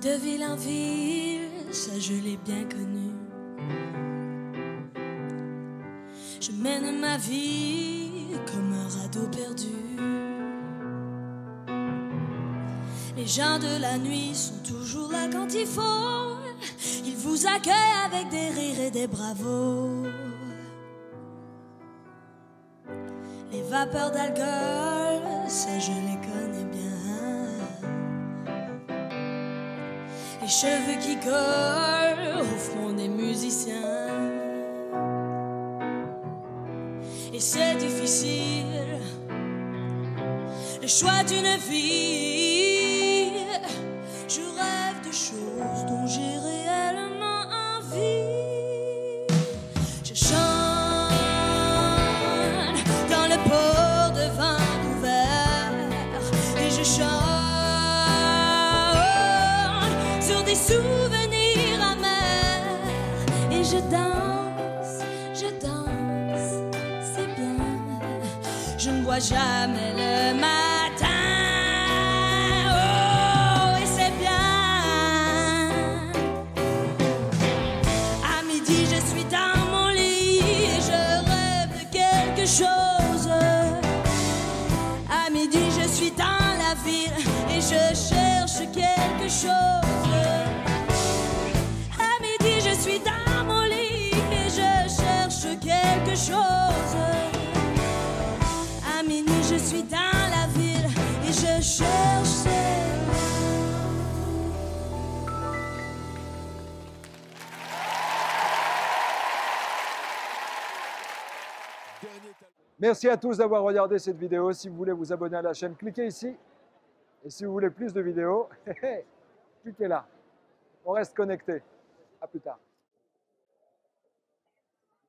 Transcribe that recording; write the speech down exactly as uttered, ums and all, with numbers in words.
De ville en ville, ça je l'ai bien connu. Je mène ma vie comme un radeau perdu. Les gens de la nuit sont toujours là quand il faut. Ils vous accueillent avec des rires et des bravos. Les vapeurs d'alcool, ça je les connais bien. Les cheveux qui collent au front des musiciens. Et c'est difficile, le choix d'une vie. Je rêve de choses dont j'ai réellement envie. Je chante dans le port de Vancouver et je chante sur des souvenirs amers. Et je danse, je danse, c'est bien. Je ne bois jamais le matin. Oh, et c'est bien. À midi, je suis dans mon lit et je rêve de quelque chose. À midi, je suis dans la ville et je cherche quelque chose. À midi, je suis dans mon lit et je cherche quelque chose. À minuit, je suis dans la ville et je cherche. Merci à tous d'avoir regardé cette vidéo. Si vous voulez vous abonner à la chaîne, cliquez ici. Et si vous voulez plus de vidéos, cliquez là. On reste connecté. À plus tard.